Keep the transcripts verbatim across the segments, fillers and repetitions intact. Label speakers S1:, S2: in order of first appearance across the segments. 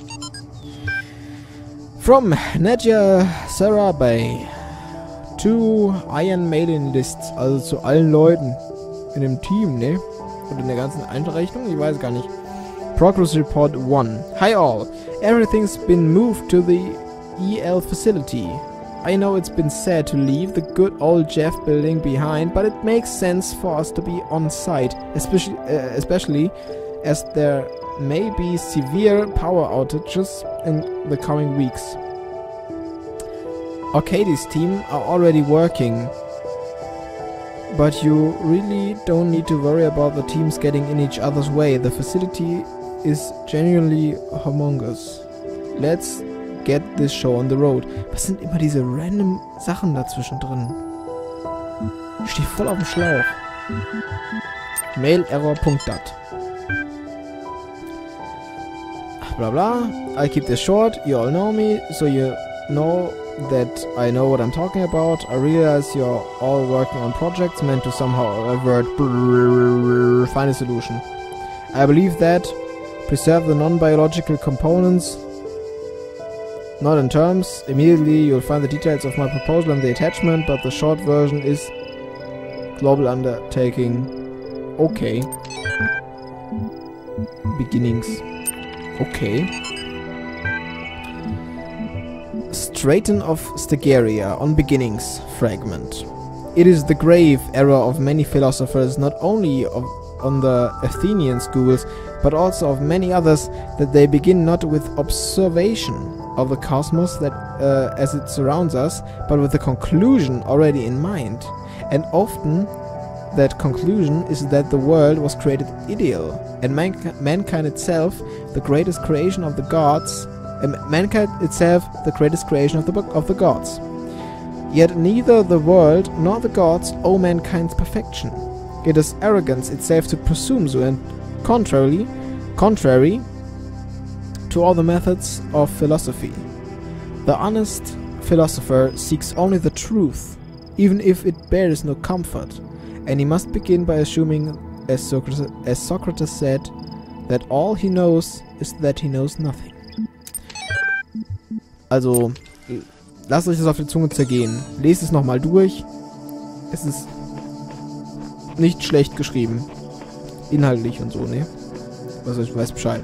S1: From Nadja Sarabay to Iron Mailing Lists, also zu allen Leuten in dem Team, ne? Und in der ganzen Einrechnung, ich weiß gar nicht. Progress Report one. Hi all. Everything's been moved to the E L facility. I know it's been sad to leave the good old Jeff building behind, but it makes sense for us to be on site, especially, uh, especially as there may be severe power outages in the coming weeks. Arcadis team are already working, but you really don't need to worry about the teams getting in each other's way. The facility is genuinely humongous. Let's get this show on the road. Was sind immer diese random Sachen dazwischen drin? Ich stehe voll auf dem Schlauch. Mailerror.dat. Blah blah. I'll keep this short. You all know me, so you know that I know what I'm talking about. I realize you're all working on projects meant to somehow avert find a solution. I believe that preserve the non-biological components. Not in terms. Immediately you'll find the details of my proposal in the attachment, but the short version is global undertaking. Okay. Beginnings. Okay. Straton of Stegaria on Beginnings fragment. It is the grave error of many philosophers, not only of, on the Athenian schools, but also of many others, that they begin not with observation of the cosmos that uh, as it surrounds us, but with the conclusion already in mind. And often that conclusion is that the world was created ideal, and man mankind itself, the greatest creation of the gods, and mankind itself, the greatest creation of the of the gods. Yet neither the world nor the gods owe mankind's perfection. It is arrogance itself to presume so, and contrarily, contrary to all the methods of philosophy. The honest philosopher seeks only the truth, even if it bears no comfort, and he must begin by assuming, as Socrates, as Socrates said, that all he knows is that he knows nothing. Also, lasst euch das auf die Zunge zergehen. Lest es nochmal durch. Es ist nicht schlecht geschrieben. Inhaltlich und so, ne? Also ich weiß Bescheid.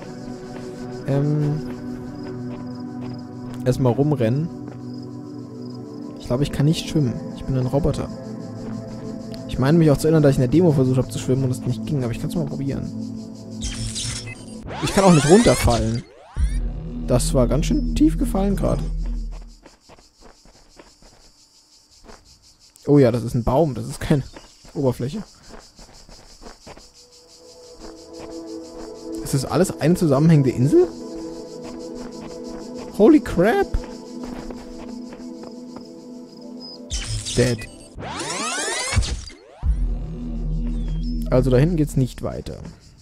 S1: Ähm. Erstmal rumrennen. Ich glaube, ich kann nicht schwimmen. Ich bin ein Roboter. Ich meine mich auch zu erinnern, dass ich in der Demo versucht habe zu schwimmen und es nicht ging, aber ich kann es mal probieren. Ich kann auch nicht runterfallen. Das war ganz schön tief gefallen gerade. Oh ja, das ist ein Baum, das ist keine Oberfläche. Ist das alles eine zusammenhängende Insel? Holy crap! Dead. Also da hinten geht's nicht weiter.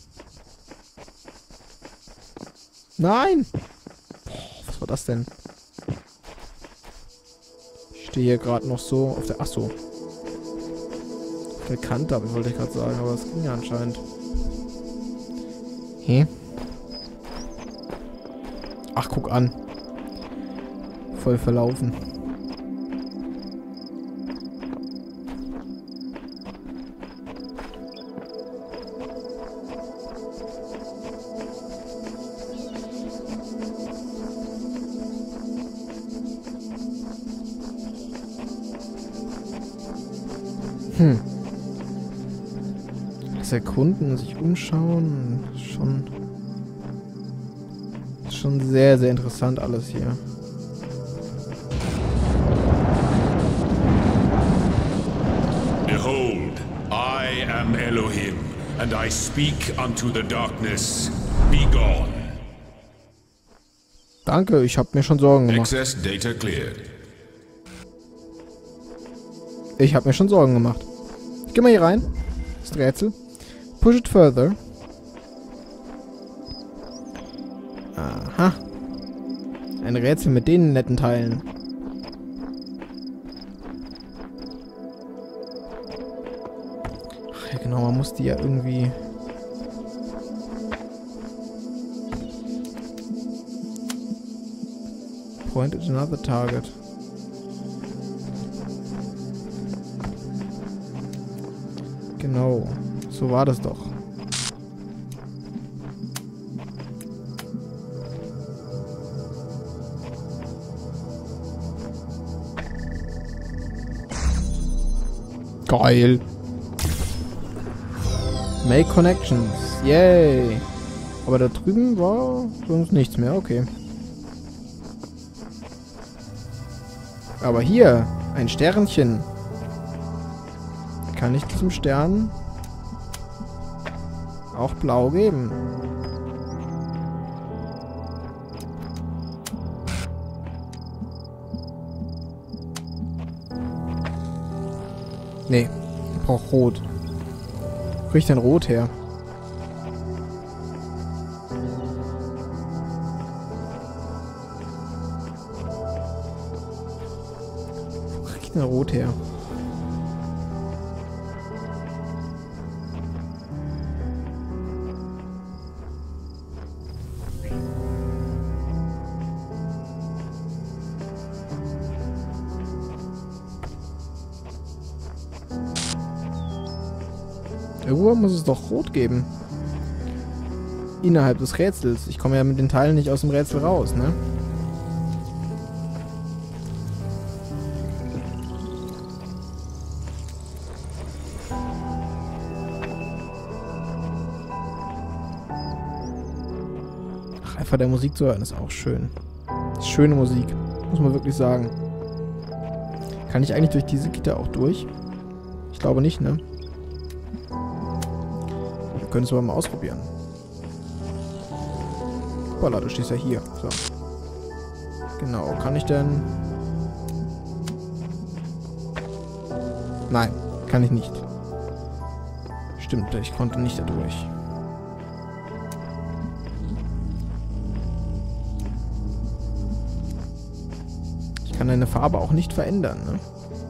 S1: Nein! Was war das denn? Ich stehe hier gerade noch so auf der... Achso. Auf der Kante, aber wollte ich gerade sagen, aber das ging ja anscheinend. Hä? Ach, guck an. Voll verlaufen. Hm. Das Erkunden, sich umschauen, schon, schon sehr, sehr interessant alles hier.
S2: Behold, I am Elohim, and I speak unto the darkness. Be gone.
S1: Danke, ich habe mir schon Sorgen gemacht.
S2: Access data cleared.
S1: Ich habe mir schon Sorgen gemacht. Ich geh mal hier rein. Das Rätsel. Push it further. Aha. Ein Rätsel mit den netten Teilen. Ach ja, genau, man muss die ja irgendwie... Point at another target. Genau. So war das doch. Geil. Make connections. Yay. Aber da drüben war sonst nichts mehr. Okay. Aber hier, ein Sternchen. Kann ich diesem Stern auch blau geben? Nee, ich brauche rot. Wo krieg ich denn rot her? Wo krieg ich denn rot her? Irgendwo muss es doch rot geben. Innerhalb des Rätsels. Ich komme ja mit den Teilen nicht aus dem Rätsel raus, ne? Ach, einfach der Musik zu hören ist auch schön. Ist schöne Musik. Muss man wirklich sagen. Kann ich eigentlich durch diese Gitter auch durch? Ich glaube nicht, ne? Wir können es aber mal ausprobieren. Hoppala, du stehst ja hier. So. Genau, kann ich denn... Nein, kann ich nicht. Stimmt, ich konnte nicht da durch. Ich kann eine Farbe auch nicht verändern, ne?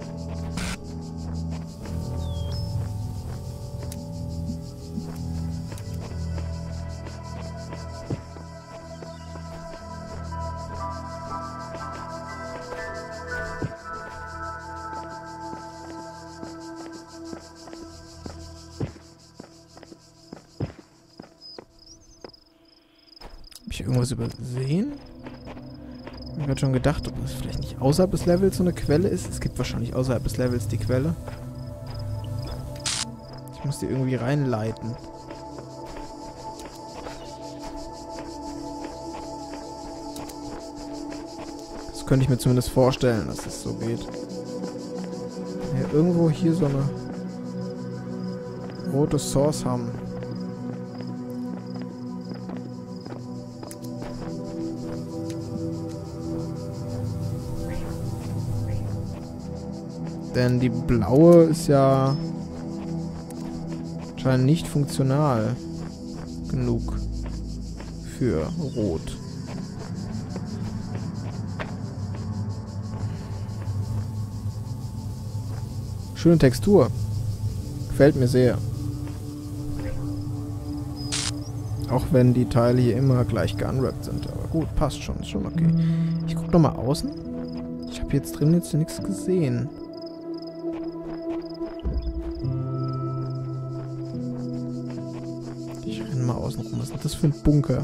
S1: Hab ich irgendwas übersehen? Ich habe schon gedacht, ob das vielleicht nicht außerhalb des Levels so eine Quelle ist. Es gibt wahrscheinlich außerhalb des Levels die Quelle. Ich muss die irgendwie reinleiten. Das könnte ich mir zumindest vorstellen, dass es so geht. Ja, irgendwo hier so eine rote Source haben. Denn die blaue ist ja anscheinend nicht funktional genug für rot. Schöne Textur. Gefällt mir sehr. Auch wenn die Teile hier immer gleich geunwrapped sind. Aber gut, passt schon. Ist schon okay. Ich guck noch mal außen. Ich habe jetzt drin jetzt nichts gesehen. Ich renne mal außen rum. Was ist das für ein Bunker?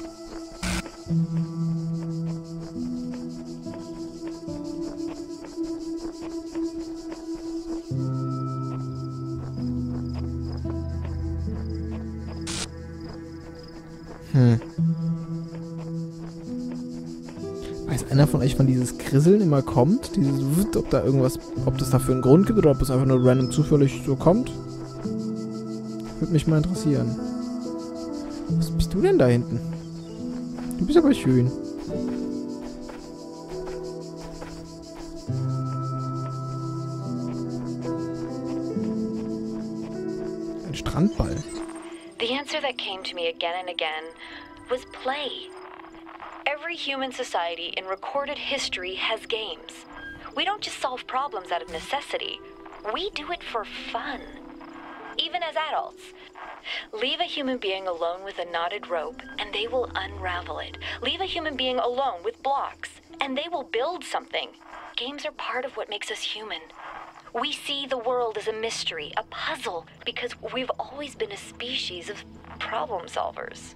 S1: Hm. Weiß einer von euch, wann dieses Krisseln immer kommt? Dieses, ob da irgendwas, ob das dafür einen Grund gibt oder ob es einfach nur random zufällig so kommt? Würde mich mal interessieren. Was bist du denn da hinten? Du bist aber schön. Ein Strandball.
S3: The answer that came to me again and again was play. Every human society in recorded history has games. We don't just solve problems out of necessity. We do it for fun. Even as adults. Leave a human being alone with a knotted rope, and they will unravel it. Leave a human being alone with blocks, and they will build something. Games are part of what makes us human. We see the world as a mystery, a puzzle, because we've always been a species of problem solvers.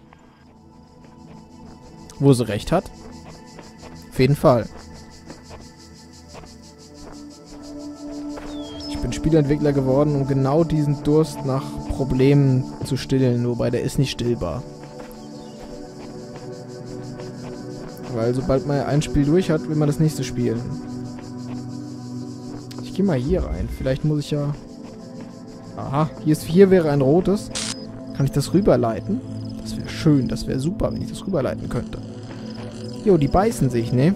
S1: Wo sie recht hat. Auf jeden Fall. Ich bin Spieleentwickler geworden, um genau diesen Durst nach Problemen zu stillen, wobei der ist nicht stillbar. Weil sobald man ein Spiel durch hat, will man das nächste spielen. Ich gehe mal hier rein. Vielleicht muss ich ja... Aha, hier, ist, hier wäre ein rotes. Kann ich das rüberleiten? Das wäre schön, das wäre super, wenn ich das rüberleiten könnte. Jo, die beißen sich, ne?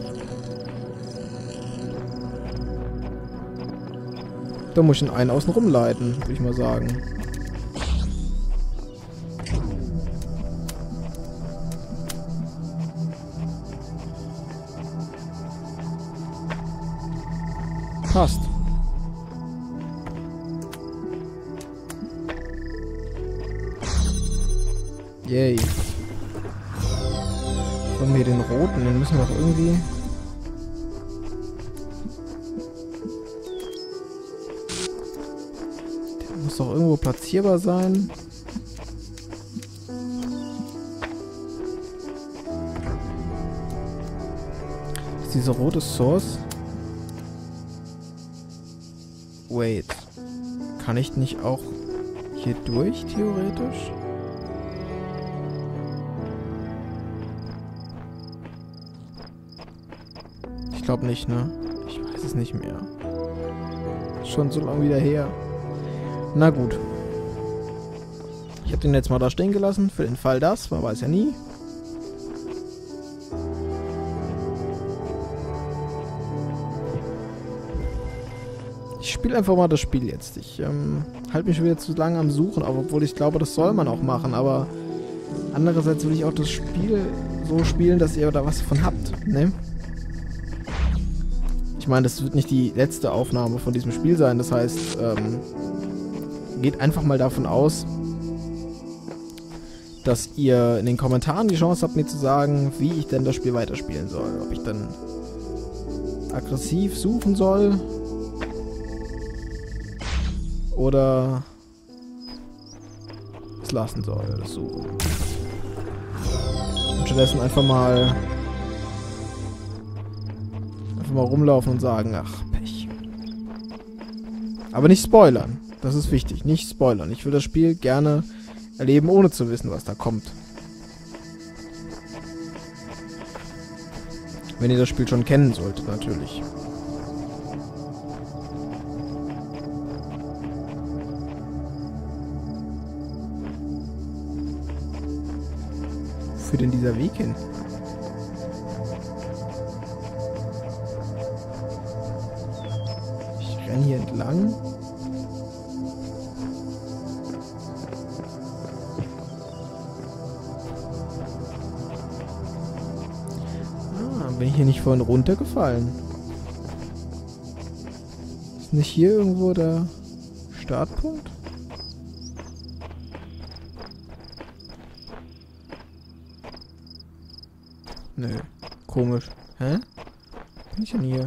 S1: Da muss ich den einen außen rumleiten, würde ich mal sagen. Passt. Yay. Von mir den roten, den müssen wir doch irgendwie... Der muss doch irgendwo platzierbar sein. Ist diese rote Source? Wait. Kann ich nicht auch hier durch, theoretisch? Ich glaube nicht, ne? Ich weiß es nicht mehr. Schon so lange wieder her. Na gut. Ich habe den jetzt mal da stehen gelassen, für den Fall das, man weiß ja nie. Ich spiele einfach mal das Spiel jetzt. Ich ähm, halte mich schon wieder zu lange am Suchen, aber obwohl ich glaube, das soll man auch machen, aber andererseits will ich auch das Spiel so spielen, dass ihr da was von habt, ne? Ich meine, das wird nicht die letzte Aufnahme von diesem Spiel sein, das heißt, ähm, geht einfach mal davon aus, dass ihr in den Kommentaren die Chance habt, mir zu sagen, wie ich denn das Spiel weiterspielen soll. Ob ich dann aggressiv suchen soll oder es lassen soll, das Suchen. Und stattdessen einfach mal einfach mal rumlaufen und sagen, ach, Pech. Aber nicht spoilern. Das ist wichtig. Nicht spoilern. Ich will das Spiel gerne erleben, ohne zu wissen, was da kommt. Wenn ihr das Spiel schon kennen solltet, natürlich. Wo führt denn dieser Weg hin? Ich renne hier entlang. Bin ich hier nicht vorhin runtergefallen? Ist nicht hier irgendwo der Startpunkt? Nö. Komisch. Hä? Bin ich denn hier?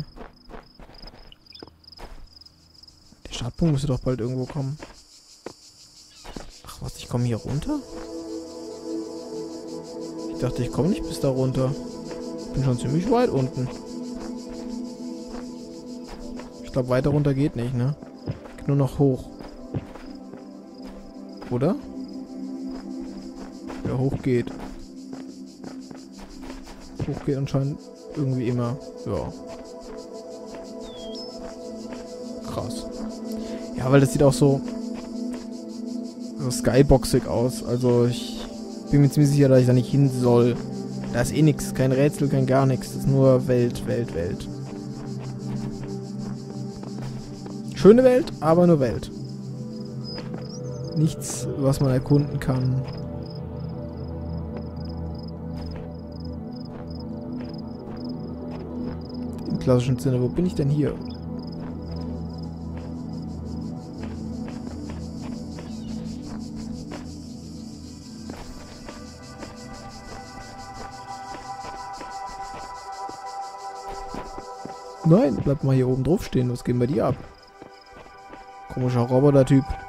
S1: Der Startpunkt müsste doch bald irgendwo kommen. Ach was, ich komme hier runter? Ich dachte, ich komme nicht bis da runter. Ich bin schon ziemlich weit unten. Ich glaube, weiter runter geht nicht, ne? Geht nur noch hoch. Oder? Ja, hoch geht. Hoch geht anscheinend irgendwie immer. Ja. Krass. Ja, weil das sieht auch so, so skyboxig aus. Also ich bin mir ziemlich sicher, dass ich da nicht hin soll. Da ist eh nichts, kein Rätsel, kein gar nichts. Das ist nur Welt, Welt, Welt. Schöne Welt, aber nur Welt. Nichts, was man erkunden kann. Im klassischen Sinne, wo bin ich denn hier? Nein, bleib mal hier oben drauf stehen. Was geht bei dir ab? Komischer Roboter-Typ.